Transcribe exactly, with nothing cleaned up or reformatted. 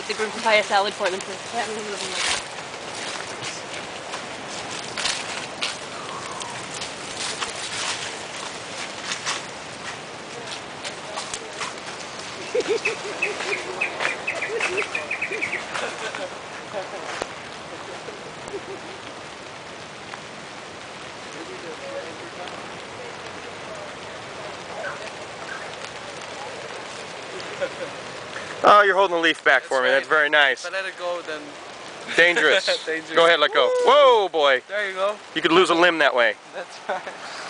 make the groom papaya salad for them to have in the living room. Oh, you're holding the leaf back for That's me. right. That's very nice. If I let it go, then... Dangerous. Dangerous. Go ahead, let go. Whoa, boy. There you go. You could lose a limb that way. That's right.